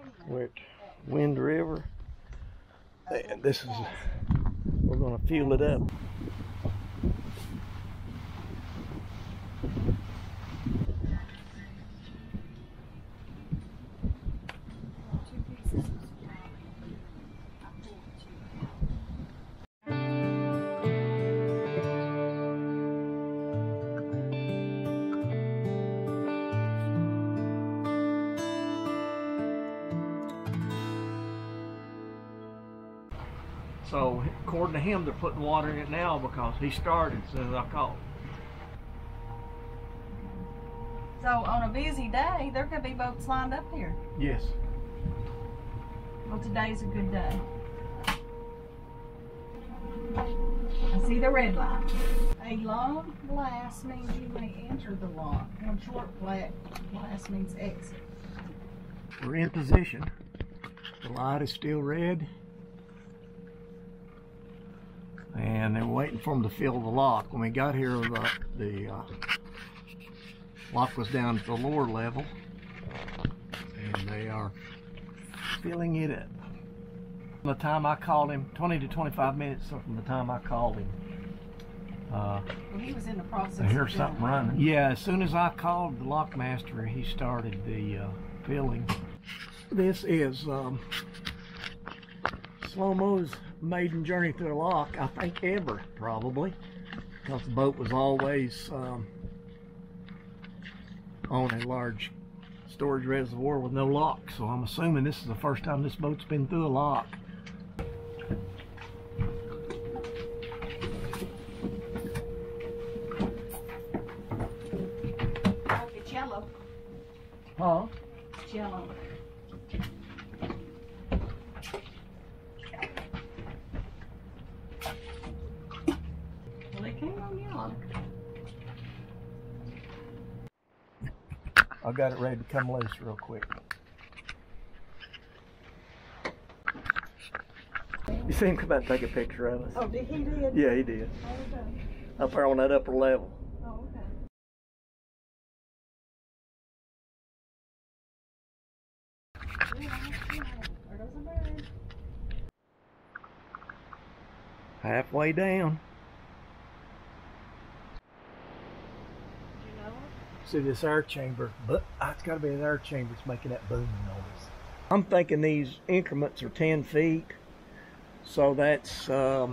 We're at Wind River, and this is, we're going to fuel it up. So, according to him, they're putting water in it now because he started as soon as I called. So, on a busy day, there could be boats lined up here. Yes. Well, today's a good day. I see the red light. A long glass means you may enter the lock. One short black glass means exit. We're in position. The light is still red. And they're waiting for them to fill the lock. When we got here, the lock was down at the lower level, and they are filling it up. From the time I called him, 20 to 25 minutes from the time I called him, Well, he was in the process. I hear something running. Yeah, as soon as I called the lock master, he started the filling. This is SLO-MO's maiden journey through the lock, I think ever, probably, because the boat was always on a large storage reservoir with no lock. So I'm assuming this is the first time this boat's been through a lock. It's yellow. Huh? It's yellow. Well, they came on yellow. I got it ready to come loose real quick. You see him come out and take a picture of us? Oh, he did? Yeah, he did. Oh, okay. Up there on that upper level. Oh, okay. There goes a bird. Halfway down. You know it? See this air chamber, but it's got to be an air chamber that's making that booming noise. I'm thinking these increments are 10 feet, so that's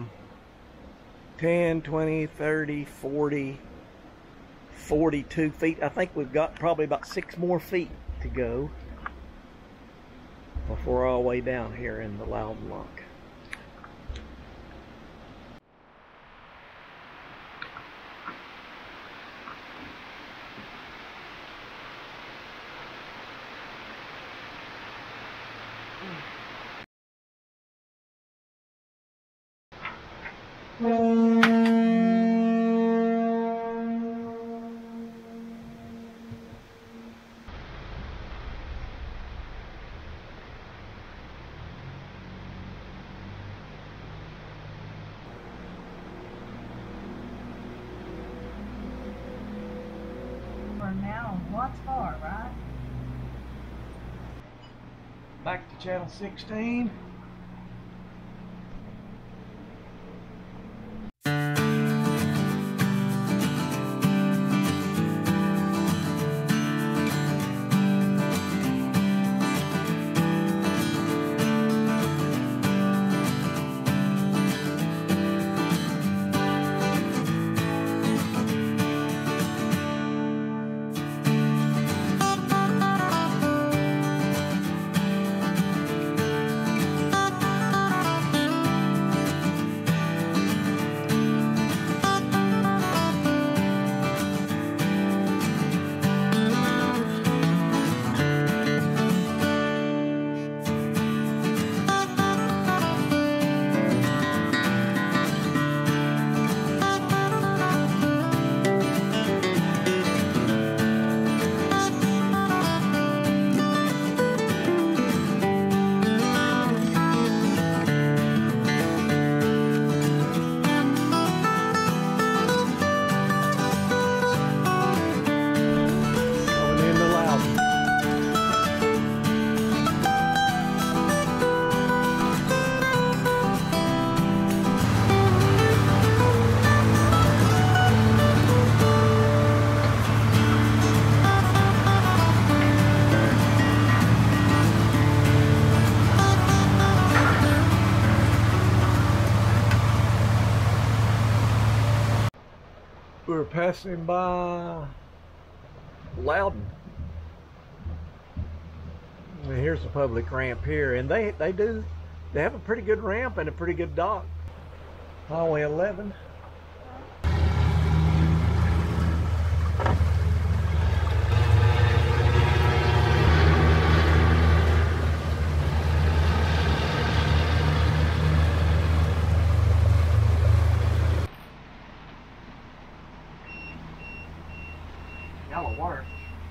10, 20, 30, 40, 42 feet. I think we've got probably about 6 more feet to go before we're all the way down here in the Loudon Lock. For now, what's far, right? Back to channel 16. We were passing by Loudon. And here's the public ramp here, and they have a pretty good ramp and a pretty good dock. Highway 11. Yellow water.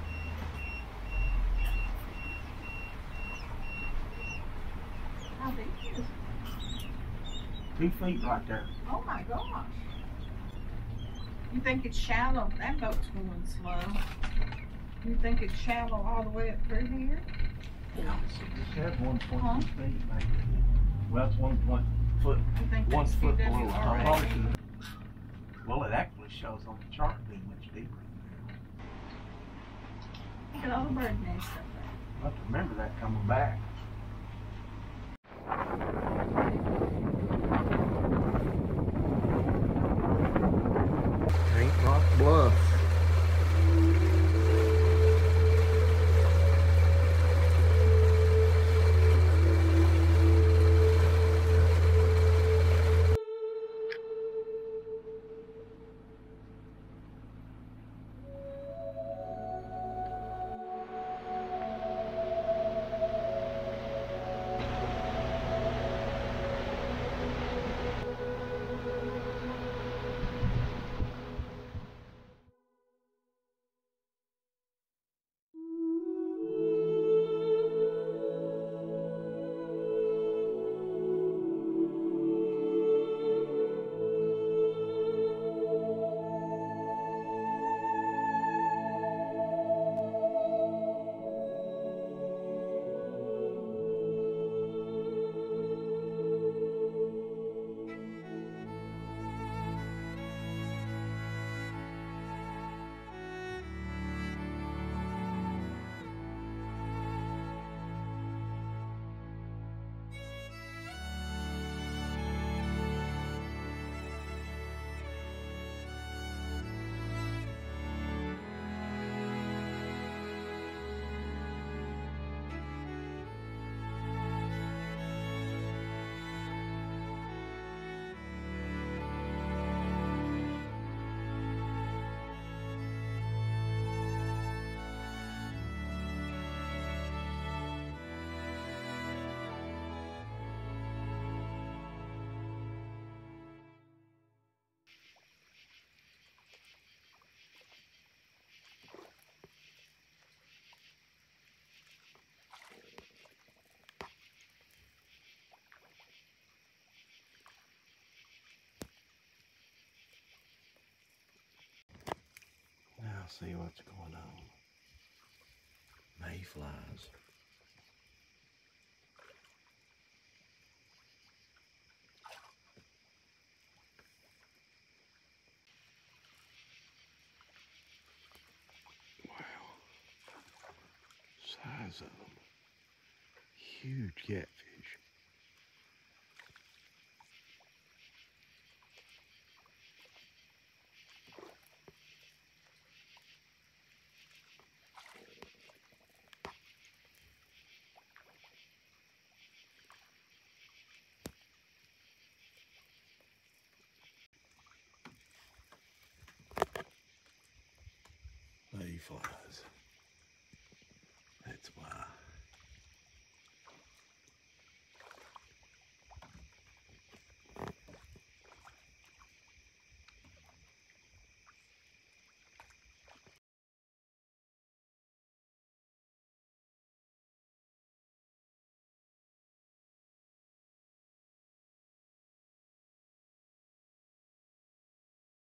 How big is it? 2 feet right there. Oh my gosh. You think it's shallow? That boat's going slow. You think it's shallow all the way up through here? Yeah. It says 1.2 Huh? feet, maybe. Well, it's 1 foot. You think 1 that's foot below. CWRA? Well, it actually shows on the chart being much deeper. Look at all the bird nests up there. I have to remember that coming back. Paint Rock Bluff. Now see what's going on. Mayflies. Wow. Size of them. Huge catfish. Mayflies.